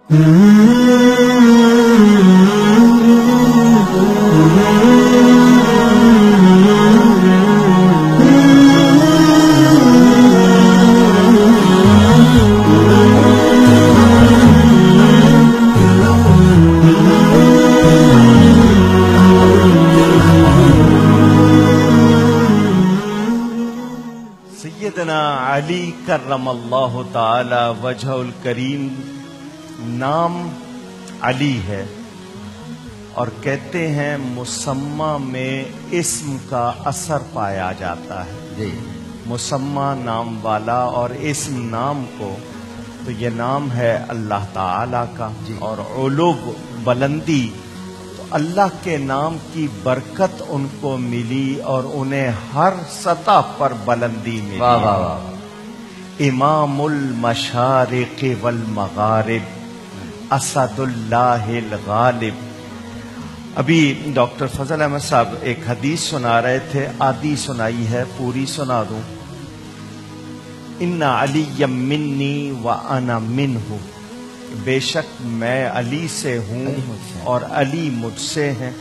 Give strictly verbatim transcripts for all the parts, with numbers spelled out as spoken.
سیدنا علی کرم اللہ تعالی وجہ الکریم نام علی ہے، اور کہتے ہیں مسمى میں اسم کا اثر پایا جاتا ہے. جی مسمى نام والا اور اسم نام کو، تو یہ نام ہے اللہ تعالی کا. جی. اور علو بلندی، تو اللہ کے نام کی برکت ان کو ملی اور انہیں ہر سطح پر بلندی ملی. واہ واہ واہ. امام المشارق والمغارب اسد اللہ الغالب. ابھی ڈاکٹر فضل احمد صاحب ایک حدیث سنا رہے تھے، آدھی سنائی ہے، پوری سنا دوں. ان علی منی وانا منہ، بے شک میں علی سے ہوں اور علی مجھ سے ہیں.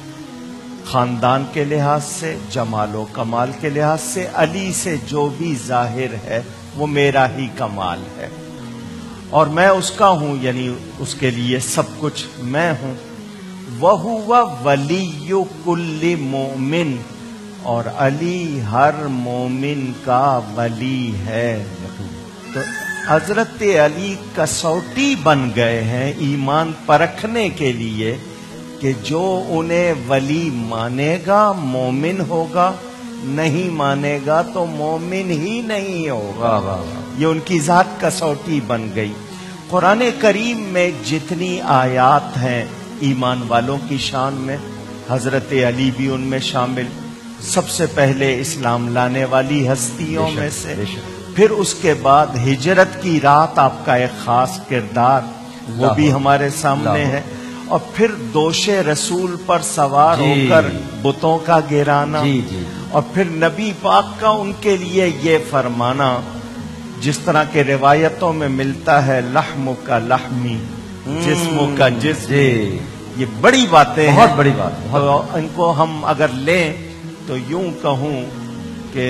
خاندان کے لحاظ سے، جمال و کمال کے لحاظ سے علی سے جو بھی ظاہر ہے وہ میرا ہی کمال ہے، اور میں اس کا ہوں، یعنی اس کے لیے سب کچھ میں ہوں. وَهُوَ وَلِيُّ كُلِّ مُؤْمِنٍ، اور علی ہر مومن کا ولی ہے. تو حضرت علی کسوٹی بن گئے ہیں ایمان پرکھنے کے لیے کہ جو انہیں ولی مانے گا مومن ہوگا، نہیں مانے گا تو مومن ہی نہیں ہوگا. واہ واہ واہ. یہ ان کی ذات کسوٹی بن گئی. قرآن کریم میں جتنی آیات ہیں ایمان والوں کی شان میں، حضرت علی بھی ان میں شامل. سب سے پہلے اسلام لانے والی ہستیوں میں سے، پھر اس کے بعد ہجرت کی رات آپ کا ایک خاص کردار وہ بھی ہمارے سامنے ہے، اور پھر دوش رسول پر سوار ہو کر بتوں کا گرانا، جی جی، اور پھر نبی پاک کا ان کے لیے یہ فرمانا جس طرح کے روایتوں میں ملتا ہے، لحم کا لحمی جسم کا جسم. یہ بڑی باتیں ہیں، بہت بڑی بات. تو ان کو ہم اگر لیں تو یوں کہوں کہ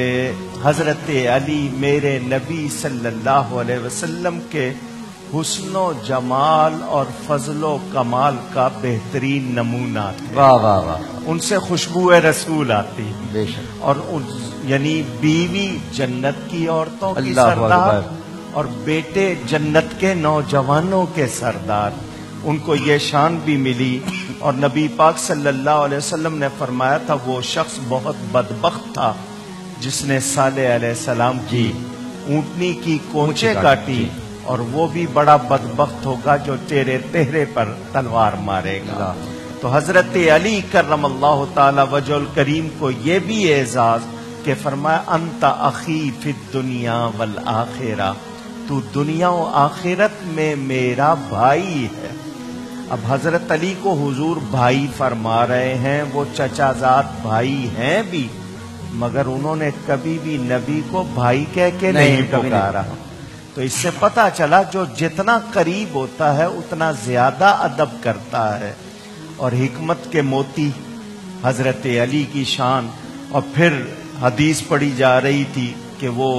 حضرت علی میرے نبی صلی اللہ علیہ وسلم کے حسن و جمال اور فضل و کمال کا بہترین نمونہ تھے. واہ واہ واہ. ان سے خوشبو رسول آتی، بے شک. اور یعنی بیوی جنت کی عورتوں کی اللہ سردار اکبر. اور بیٹے جنت کے نوجوانوں کے سردار. ان کو یہ شان بھی ملی، اور نبی پاک صلی اللہ علیہ وسلم نے فرمایا تھا وہ شخص بہت بدبخت تھا جس نے صالح علیہ السلام کی اونٹنی کی کونچے کاٹی، اور وہ بھی بڑا بدبخت ہوگا جو تیرے تہرے پر تلوار مارے گا. تو حضرت علی کرم اللہ تعالی وجہ الکریم کو یہ بھی اعزاز کہ فرمایا انت اخی فی الدنیا والآخرہ، تو دنیا و آخرت میں میرا بھائی ہے. اب حضرت علی کو حضور بھائی فرما رہے ہیں، وہ چچا زاد بھائی ہیں بھی، مگر انہوں نے کبھی بھی نبی کو بھائی کہہ کے نہیں پکارا. تو اس سے پتہ چلا جو جتنا قریب ہوتا ہے اتنا زیادہ ادب کرتا ہے. اور حکمت کے موتی حضرت علی کی شان. اور پھر حدیث پڑھی جا رہی تھی کہ وہ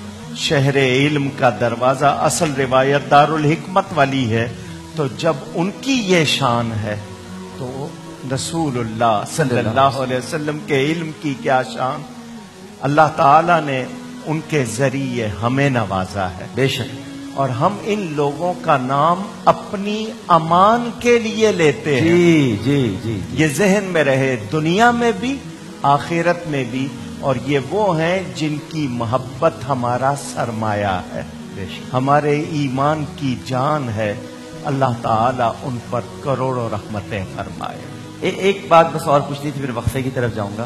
شہر علم کا دروازہ، اصل روایت دارالحکمت والی ہے، تو جب ان کی یہ شان ہے تو رسول اللہ صلی اللہ علیہ وسلم کے علم کی کیا شان. اللہ تعالی نے ان کے ذریعے ہمیں نوازا ہے. بے شک. اور ہم ان لوگوں کا نام اپنی امان کے لیے لیتے ہیں. جی جی جی. یہ ذہن میں رہے، دنیا میں بھی آخرت میں بھی. اور یہ وہ ہیں جن کی محبت ہمارا سرمایہ ہے، ہمارے ایمان کی جان ہے. اللہ تعالیٰ ان پر کروڑوں رحمتیں فرمائے. ایک بات بس اور پوچھنی تھی، پھر وقفے کی طرف جاؤں گا.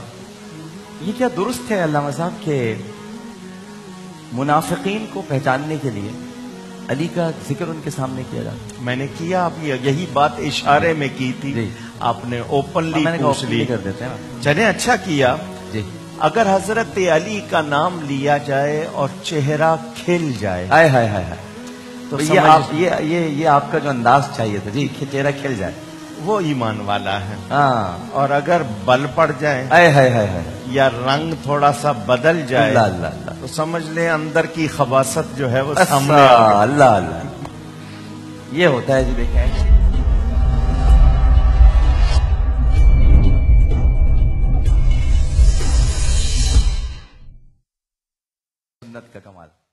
یہ کیا درست ہے علامہ صاحب کہ منافقین کو پہچاننے کے لیے علی کا ذکر ان کے سامنے کیا جاتا؟ میں نے کیا، اب یہی بات اشارے میں کی تھی، آپ نے اوپنلی پوچھ لی. کر دیتے ہیں. چلیں اچھا کیا. جی. اگر حضرت علی کا نام لیا جائے اور چہرہ کھل جائے، ہائے ہائے ہائے ہائے، تو یہ سمجھ- آپ یہ یہ یہ آپ کا جو انداز چاہیے تھا جی کہ چہرہ کھل جائے. وہ ایمان والا ہے. ہاں اور اگر بل پڑ جائے اے ہے ہے ہے یا رنگ تھوڑا سا بدل جائے اللہ اللہ اللہ تو سمجھ لیں اندر کی خباثت جو ہے وہ سامنے اللہ آ گئی. اللہ اللہ یہ ہوتا ہے جی دیکھیں سنت کا کمال.